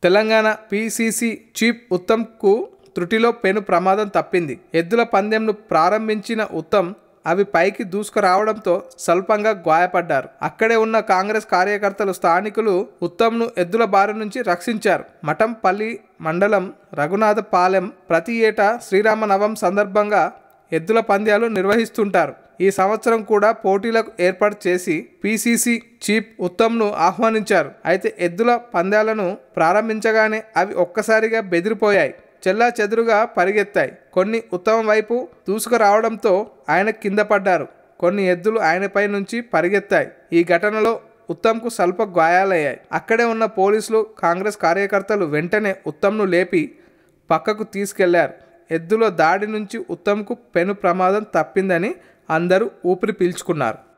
Telangana PCC chief ఉత్తమ్కు త్రుటిలో పెను ప్రమాదం తప్పింది. ఎద్దుల పందెంను ప్రారంభించిన ఉత్తమ్ అవి పైకి దూసుకురావడంతో స్వల్పంగా గాయపడ్డారు. అక్కడే ఉన్న కాంగ్రెస్ కార్యకర్తలు, స్థానికులు ఉత్తమ్ను ఎద్దుల బారి నుంచి రక్షించారు. మఠంపల్లి మండలం రఘునాథపాలెం ప్రతి ఏటా శ్రీరామనవం సందర్భంగా ఎద్దుల పంద్యాలు నిర్వహిస్తుంటారు. ఈ సంవత్సరం కూడా పోటీలకు ఏర్పాటు చేసి పిసిసి చీఫ్ ఉత్తమ్ను ఆహ్వానించారు. అయితే ఎద్దుల పందాలను ప్రారంభించగానే అవి ఒక్కసారిగా బెదిరిపోయాయి. చెల్లా చెదురుగా పరిగెత్తాయి. కొన్ని ఉత్తమం వైపు దూసుకురావడంతో ఆయన కింద పడ్డారు. కొన్ని ఎద్దులు ఆయనపై నుంచి పరిగెత్తాయి. ఈ ఘటనలో ఉత్తమ్కు స్వల్ప గాయాలయ్యాయి. అక్కడే ఉన్న పోలీసులు, కాంగ్రెస్ కార్యకర్తలు వెంటనే ఉత్తమ్ను లేపి పక్కకు తీసుకెళ్లారు. ఎద్దుల దాడి నుంచి ఉత్తమ్కు పెను ప్రమాదం తప్పిందని అందరూ ఊపిరి పీల్చుకున్నారు.